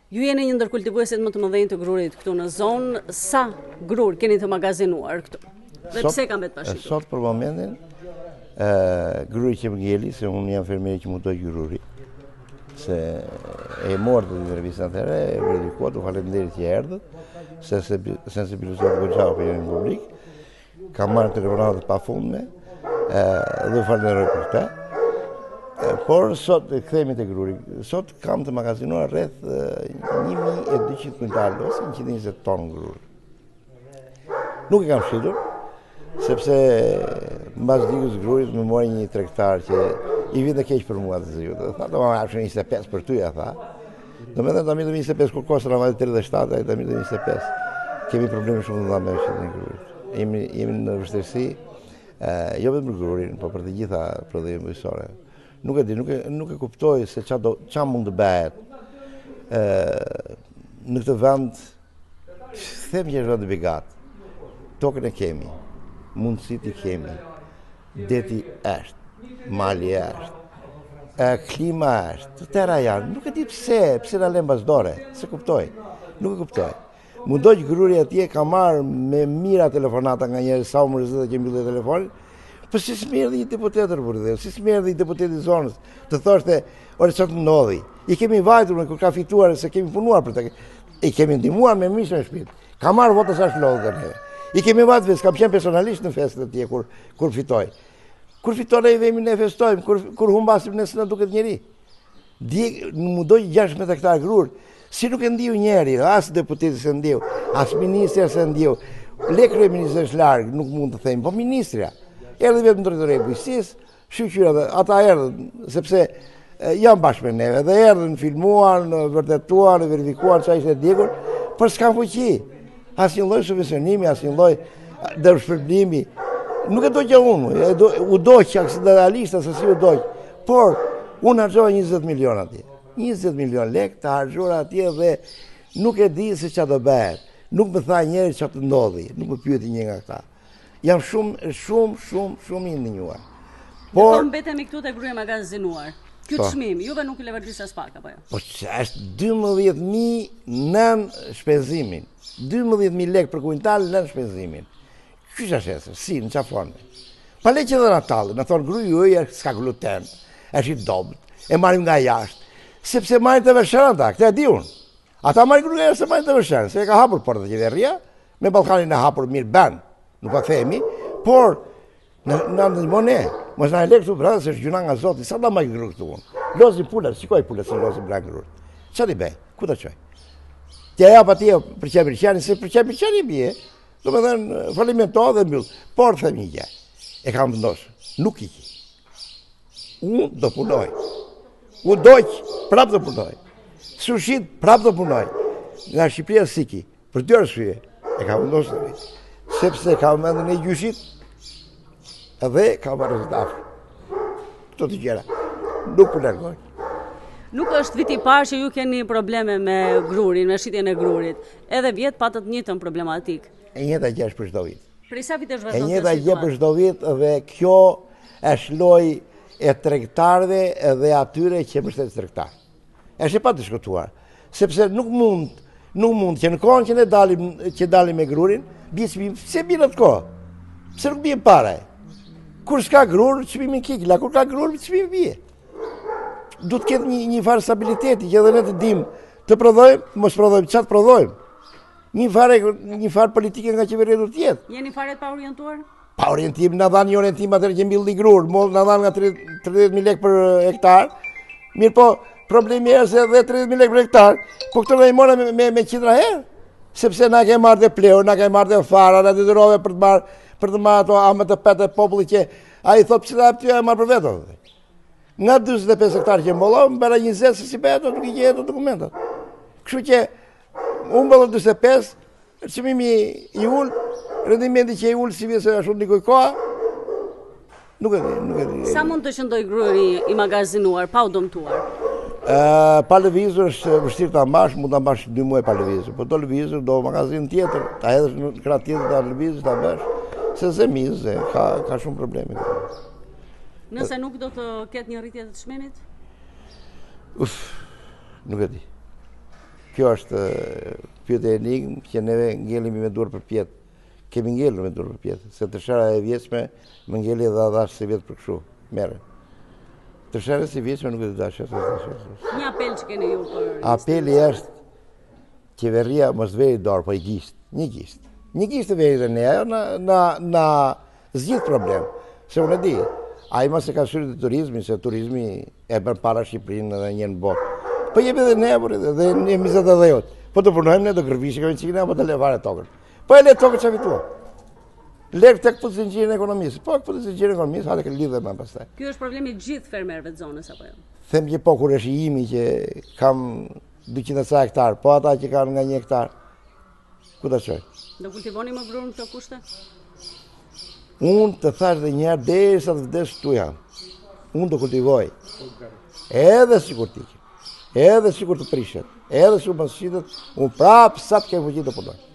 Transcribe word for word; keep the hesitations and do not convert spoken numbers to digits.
Ju jeni një ndër kultivuesit më të mëdhenj të grurit këtu në zonë, sa grur keni të magazinuar këtu? Dhe pse ka mbet pashitur? Sot për momentin, gruri që më gjeli, se unë jam fermeri që mundoj gruri, se e morë të intervjistën të ere, e verifikuat, u falenderit që erdhët, se sensibilizuar goxha opinionin publik, ka marrë telefonatët pa fundme, dhe u falenderoj për te. Por sot, kthehemi te gruri, sot kam të magazinuar rreth një mijë e dyqind kuintal ose njëqind e njëzet ton grur. Nuk e kam shitur, sepse mbas digës grurit më mori një tregtar që i vinte keq për mua të zgjut. Tha do ma hapsh njëzet e pesë për ty, tha. Domethënë tani do njëzet e pesë kur kostra valet tridhjetë e shtatë, ai tani do njëzet e pesë. Kemi probleme shumë të mëdha me ushtrimin e grurit. Jemi jemi në vështirësi, jo vetëm për grurin, por për të gjitha prodhimet bujqësore. Nuk e di, nuk e, nuk e kuptoj se qa, do, qa mund të bëhet në këtë vend, them që është vend i begat. Tokën e kemi, mundësit i kemi, deti është, mali është, e, klima është, të tëra janë. Nuk e di pse, pse na lëm basdore, se kuptoj, nuk e kuptoj. Mundoj që gruri atje ka marrë me mira telefonata nga njerëz sa u mërzit që mbyllë telefonin. Po si s'merr dhe një deputet rrugë, si s'merr dhe një deputet i zonës, të thoshte, ore çfarë të ndodhi. I kemi vajtur me kur ka fituar se kemi punuar për të. I kemi ndihmuar me mishë në shtëpi. Ka marrë vota sa shlodhë ne. I kemi vajtur vetë, kam qenë personalisht në festën e tij kur kur fitoi. Kur fiton ai vemi ne festojmë, kur kur humbasim ne s'na duket njëri. Di mundoj gjashtëmbëdhjetë hektar grur, si nuk e ndiu njeri, as deputeti se ndiu, as ministri se ndiu. Le kryeministri është larg, nuk mund të them, po ministra erdhi vetëm drejtori i bujqësisë, shqyra dhe ata erdhën, sepse janë bashkë me neve, dhe erdhën, filmuan, vërtetuan, verifikuan çfarë ishte djegur, por s'kan fuqi. Asnjë lloj subvencionimi, asnjë lloj dërshpërblimi. Nuk e do që unë, u doqja aksidentalisht, se si u doq. Por, unë harxova njëzet milion atje. njëzet milion lek të harxuar atje dhe nuk e di se çfarë do bëhet. Nuk më tha njëri çfarë të ndodhi, nuk më pyeti një nga këta. Jam shumë, shumë, shumë, shumë i ndinjuar. Por mbetemi këtu te gruaja magazinuar. Ky çmim, juve nuk i leverdis as pak apo jo? Po është dymbëdhjetë mijë nën shpenzimin. dymbëdhjetë mijë lekë për kuintal nën shpenzimin. Ky është ashtu, si në çfarë forme? Pa le që dhe natallë, na thon gruaja juaj s'ka gluten, është i dobët. E marrim nga jashtë, sepse marrin të veçanta, këtë e di unë. Ata marrin gruaja se marrin të veçanta, se e ka hapur portat e qeveria, me Ballkanin e hapur mirë bën. Nuk ka themi, por në ndihmon ne. Mos na lek këtu vrasë, është gjuna nga Zoti. Sa do marr grur këtu unë? Lozi pula, shikoj pula se lozi bla grur. Çfarë i bëj? Ku ta çoj? Ti jap atje për çfarë qani, se për çfarë qani bie. Domethënë falimento dhe mbyll. Por them një gjë. E kam vendosur. Nuk i. Unë do punoj. U doq, prap do punoj. Sushit, prap do punoj. Nga Shqipëria siki, për dy arsye. E kam vendosur. Sepse ka mendën e gjyshit edhe ka marrë rezultat. Këto të gjëra nuk po largoj. Nuk është viti i parë që ju keni probleme me grurin, me shitjen e grurit. Edhe vjet patët të njëjtën problematik. E njëjta gjë është për çdo vit. Për sa vitesh E vazhdon? njëjta gjë për çdo vit dhe kjo është lojë e tregtarëve dhe atyre që mbështesin tregtar. Është e padiskutuar, sepse nuk mund, nuk mund që në kohën që ne dalim që dalim me grurin, bie çmim, pse bie atë kohë? Pse nuk bie para? Kur s'ka grur, çmimi kikla, kur ka grur, çmimi bie. Duhet të ketë një një farë stabiliteti që edhe ne të dim të prodhojmë, mos prodhojmë, çat prodhojmë. Një farë një farë politike nga qeveria duhet të jetë. Jeni fare të paorientuar? Pa orientim, na dhan një orientim atëherë që mbilli grur, mos na dhan nga tridhjetë mijë lekë për hektar. Mirë po, problemi është se edhe tridhjetë mijë lekë për hektar, po këto na i morën me me, me qindra herë. Sepse na ke marrë dhe pleu, na ke marrë dhe fara, na detyrove për të marrë për të marrë ato amë të petë e popullit që ai thotë pse aty e marr për vetë. Nga dyzet e pesë hektarë që mbollon, bëra njëzet se si bëhet, nuk i gjehet dokumentat. Kështu që unë mbollon dyzet e pesë, çmimi i ul, rendimenti që i ul si vjen ashtu ndikoj koha. Nuk e di, nuk e di. Sa mund të qëndoj gruri i magazinuar pa u dëmtuar? Uh, pa lëvizur është vështirë ta mbash, mund ta mbash dy muaj pa lëvizur. Po do lëvizur, do magazin tjetër, ta hedhësh në krah tjetër ta lëvizësh, ta bësh. Se zemiz, ka ka shumë probleme. Nëse nuk do të ketë një rritje të çmimit? Uf, nuk e di. Kjo është pyetje enigmë që neve ngellemi me durë për pjetë. Kemi ngellur me durë për pjetë, se tërshara e vjeçme më ngelli dhe dash se vjetë për kështu, mere. Tërshara si vjeçme nuk e të dash. Një apel që keni ju për... Apeli është qeveria mos veri dorë, po i gisht, një gisht. Një gisht të veri dhe ne, ajo na zgjidh problem. Se unë e di, a i mos e ka shyrë të turizmi, se turizmi e bërë para Shqipërinë dhe një në botë. Po jemi dhe ne, dhe një mizet edhe jotë. Po të punojmë ne, do kërvishë kemi qikine, po të levare tokën. Po e le tokën që avitua. Lekë të këpëtë zingjirën e ekonomisë. Po këpëtë zingjirën e ekonomisë, hale këtë lidhe me pastaj. Kjo është problemi gjithë fermerëve të zonës, apo jo? Them që po, kur është i imi që kam dyqind hektar, po ata që kanë nga një hektar, ku të qoj? Do kultivoni më grurë në këto kushte? Unë të thash dhe njerë, dhe sa të vdes tu jam. Unë do kultivoj. Edhe sikur t'ikim. Edhe sikur të prishet. Edhe sikur më së qitet, unë prapë sa të kemë fuqi të punoj.